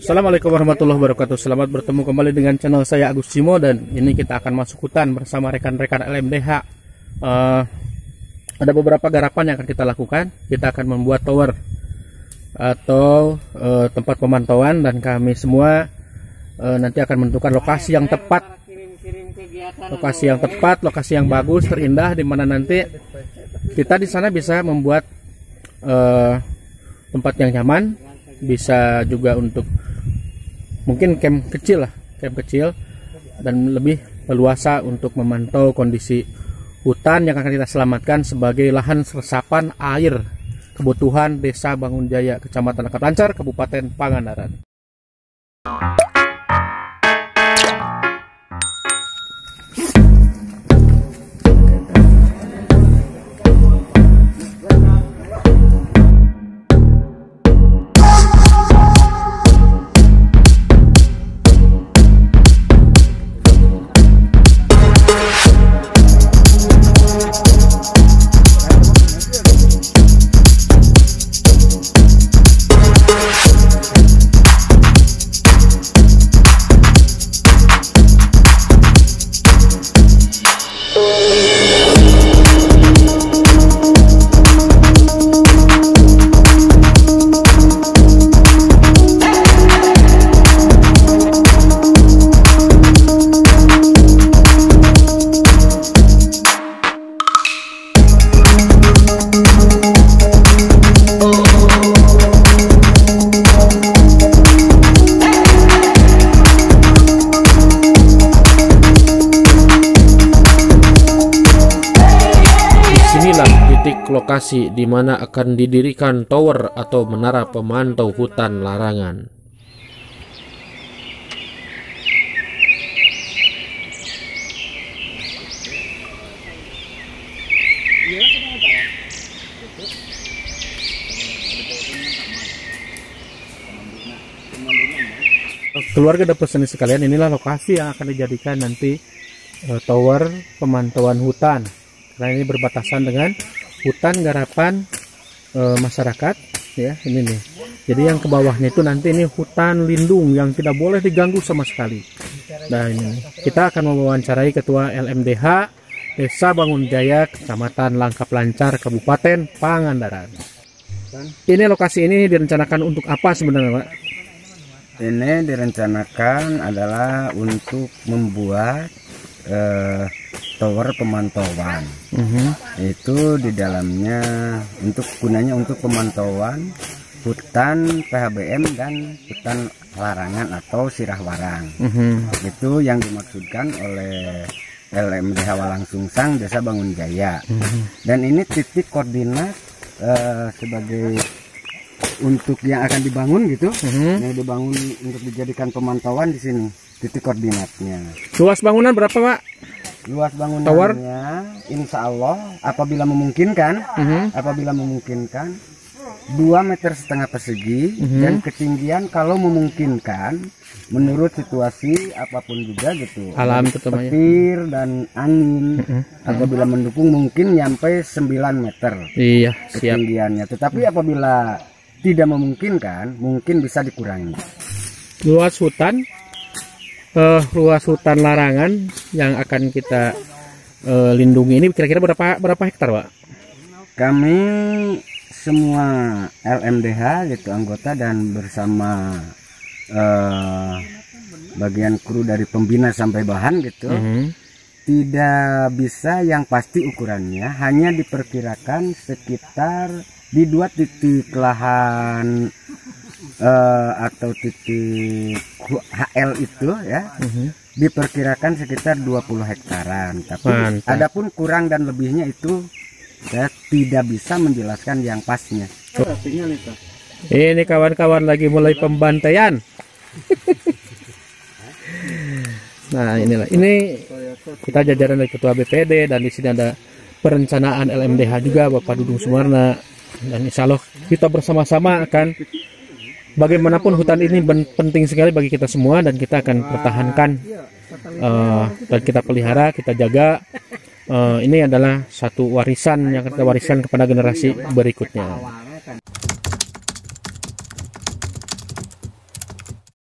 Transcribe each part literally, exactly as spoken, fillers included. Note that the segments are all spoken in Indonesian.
Assalamualaikum warahmatullahi wabarakatuh. Selamat bertemu kembali dengan channel saya Agus Cimo, dan ini kita akan masuk hutan bersama rekan-rekan L M D H. Uh, ada beberapa garapan yang akan kita lakukan. Kita akan membuat tower atau uh, tempat pemantauan, dan kami semua uh, nanti akan menentukan lokasi yang tepat, lokasi yang tepat, lokasi yang bagus, terindah, di mana nanti kita di sana bisa membuat uh, tempat yang nyaman. Bisa juga untuk mungkin camp kecil lah, camp kecil, dan lebih leluasa untuk memantau kondisi hutan yang akan kita selamatkan sebagai lahan resapan air kebutuhan Desa Bangunjaya, Kecamatan Langkap Lancar, Kabupaten Pangandaran. Titik lokasi di mana akan didirikan tower atau menara pemantau hutan larangan. Keluarga dan peserta sekalian, inilah lokasi yang akan dijadikan nanti uh, tower pemantauan hutan, karena ini berbatasan dengan hutan garapan e, masyarakat, ya, ini nih. Jadi yang ke bawahnya itu nanti ini hutan lindung yang tidak boleh diganggu sama sekali. Nah, ini kita akan mewawancarai Ketua L M D H Desa Bangunjaya, Kecamatan Langkap Lancar, Kabupaten Pangandaran. Ini lokasi ini direncanakan untuk apa sebenarnya, Pak? Ini direncanakan adalah untuk membuat eh, tower pemantauan. Uh-huh. Itu di dalamnya untuk gunanya untuk pemantauan hutan P H B M dan hutan larangan atau sirah warang. Uh-huh. Itu yang dimaksudkan oleh L M D H Walang Sungsang Desa Bangunjaya. Uh-huh. Dan ini titik koordinat uh, sebagai untuk yang akan dibangun gitu. Uh-huh. Yang dibangun untuk dijadikan pemantauan di sini. Titik koordinatnya. Luas bangunan berapa, Pak? Luas bangunannya tower? Insya Allah apabila memungkinkan, uh -huh. apabila memungkinkan dua meter setengah persegi, uh -huh. dan ketinggian kalau memungkinkan menurut situasi apapun juga gitu, alam petir dan angin, uh -huh. apabila mendukung mungkin nyampe sembilan meter. Iya, siap. Ketinggiannya. Tetapi apabila tidak memungkinkan mungkin bisa dikurangi. Luas hutan Uh, luas hutan larangan yang akan kita uh, lindungi ini kira-kira berapa berapa hektar, Pak? Kami semua L M D H gitu anggota dan bersama uh, bagian kru dari pembina sampai bahan gitu, uh -huh. tidak bisa yang pasti ukurannya, hanya diperkirakan sekitar di dua titik lahan Uh, atau titik H L itu ya, uh-huh. diperkirakan sekitar dua puluh hektaran. Tapi mantap. Adapun kurang dan lebihnya itu saya tidak bisa menjelaskan yang pasnya. Oh. Ini kawan-kawan lagi mulai pembantaian. Nah, inilah ini kita jajaran dari Ketua B P D, dan di sini ada perencanaan L M D H juga, Bapak Dudung Sumarna, dan insya Allah kita bersama-sama akan, bagaimanapun hutan ini penting sekali bagi kita semua, dan kita akan pertahankan uh, dan kita pelihara, kita jaga. Uh, ini adalah satu warisan yang kita wariskan kepada generasi berikutnya.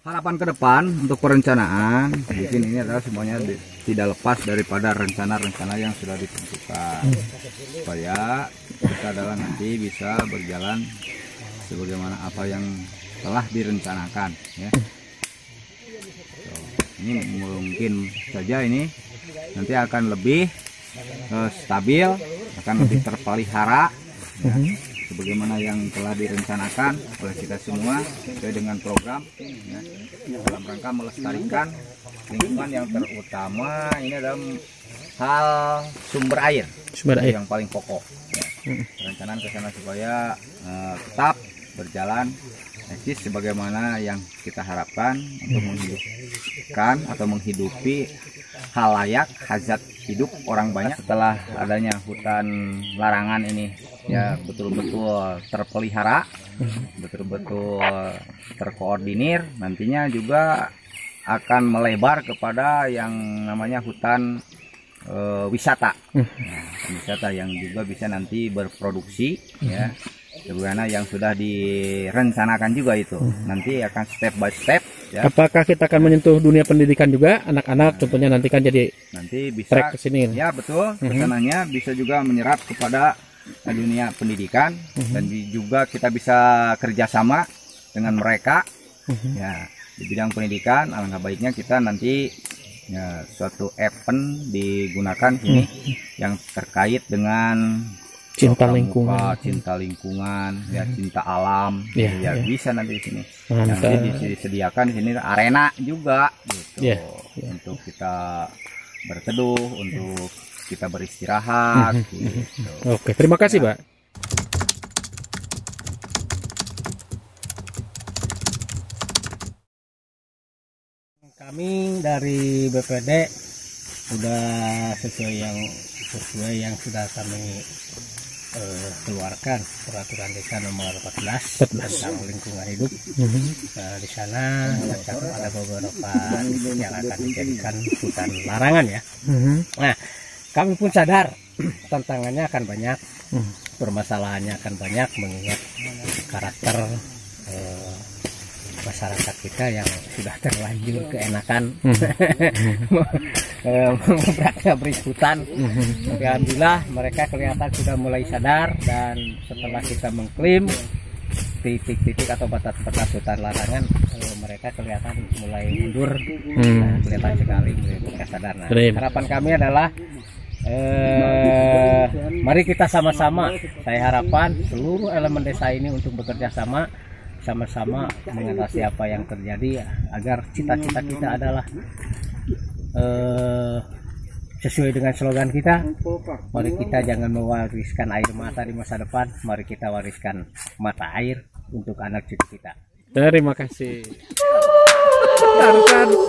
Harapan ke depan untuk perencanaan mungkin ini adalah semuanya di, tidak lepas daripada rencana-rencana yang sudah ditentukan supaya kita adalah nanti bisa berjalan sebagaimana apa yang telah direncanakan ya. So, ini mungkin saja ini nanti akan lebih uh, stabil, akan lebih terpelihara ya, sebagaimana yang telah direncanakan oleh kita semua sesuai dengan program ya, dalam rangka melestarikan lingkungan yang terutama ini adalah hal sumber air, Sumber air. yang paling pokok ya. Perencanaan ke sana supaya uh, tetap berjalan eksis sebagaimana yang kita harapkan untuk menghidupkan atau menghidupi halayak hazat hidup orang banyak. Setelah adanya hutan larangan ini ya betul-betul terpelihara, betul-betul terkoordinir, nantinya juga akan melebar kepada yang namanya hutan e, wisata, nah, wisata yang juga bisa nanti berproduksi ya, sebagaimana yang sudah direncanakan juga itu nanti akan step by step ya. Apakah kita akan menyentuh dunia pendidikan juga anak-anak, contohnya nanti kan jadi Nanti bisa track ke sini. ya betul kesananya bisa juga menyerap kepada dunia pendidikan dan di- juga kita bisa kerjasama dengan mereka ya di bidang pendidikan. Alangkah baiknya kita nanti ya, suatu event digunakan ini yang terkait dengan Cinta pramuka, lingkungan. cinta lingkungan, ya cinta alam, Ya, ya, ya. bisa nanti di sini. Mantap. Nanti disediakan di sini arena juga, gitu, Ya, ya. untuk kita berteduh, untuk kita beristirahat. Gitu. Oke, terima kasih, Pak. Kami dari B P D sudah sesuai yang sesuai yang sudah kami eh, keluarkan peraturan desa nomor empat belas tentang lingkungan hidup. Nah, di sana tercakup ada beberapa yang akan dijadikan hutan larangan ya. Nah, kami pun sadar tantangannya akan banyak, permasalahannya akan banyak mengingat karakter eh, masyarakat kita yang sudah terlanjur keenakan beratnya hutan. Tapi alhamdulillah mereka kelihatan sudah mulai sadar, dan setelah kita mengklaim titik-titik atau batas-batas hutan larangan, eh, mereka kelihatan mulai mundur. Nah, kelihatan sekali mereka sadar. Nah, harapan kami adalah eh, mari kita sama-sama, saya harapkan seluruh elemen desa ini untuk bekerja sama sama-sama mengatasi apa yang terjadi agar cita-cita kita adalah eh, sesuai dengan slogan kita, mari kita jangan mewariskan air mata di masa depan, mari kita wariskan mata air untuk anak cucu kita. Terima kasih. Tarzan.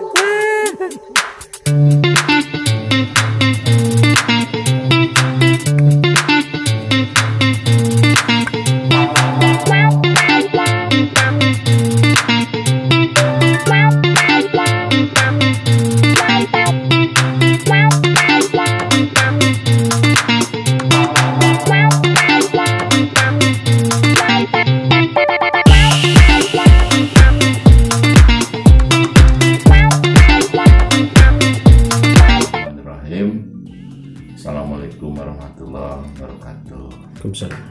Assalamualaikum warahmatullahi wabarakatuh. Waalaikumsalam.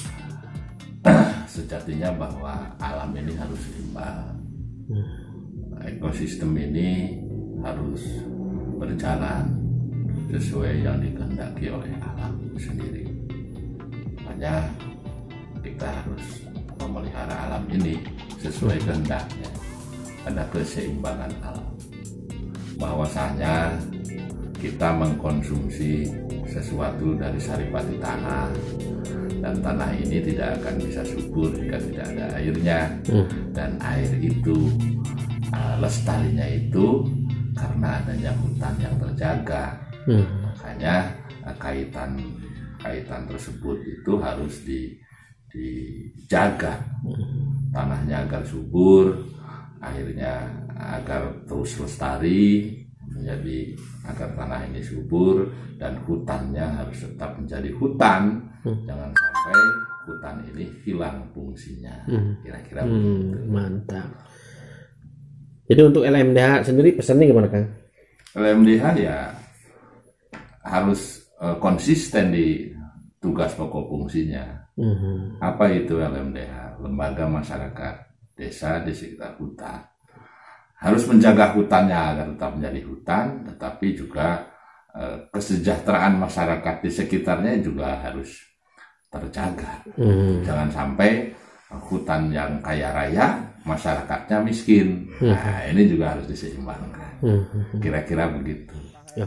Sejatinya bahwa alam ini harus seimbang. Ekosistem ini harus berjalan sesuai yang dikehendaki oleh alam itu sendiri. Makanya kita harus memelihara alam ini sesuai kehendaknya, ada keseimbangan alam. Bahwasanya kita mengkonsumsi sesuatu dari saripati tanah, dan tanah ini tidak akan bisa subur jika tidak ada airnya. Dan air itu uh, lestarinya itu karena adanya hutan yang terjaga. Makanya uh, kaitan kaitan tersebut itu harus di, dijaga, tanahnya agar subur, airnya agar terus lestari, menjadi agar tanah ini subur, dan hutannya harus tetap menjadi hutan. hmm. Jangan sampai hutan ini hilang fungsinya. hmm. Kira-kira hmm, begitu. Mantap. Jadi untuk L M D H sendiri pesannya gimana Kang? L M D H ya harus uh, konsisten di tugas pokok fungsinya. Mm-hmm. Apa itu L M D H? Lembaga masyarakat desa di sekitar hutan. Harus menjaga hutannya agar tetap menjadi hutan, tetapi juga uh, kesejahteraan masyarakat di sekitarnya juga harus terjaga. Mm-hmm. Jangan sampai uh, hutan yang kaya raya, masyarakatnya miskin. Mm-hmm. Nah, ini juga harus diseimbangkan. Mm-hmm. Kira-kira begitu. Ya.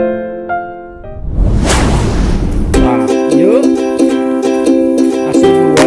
Yuk, kasih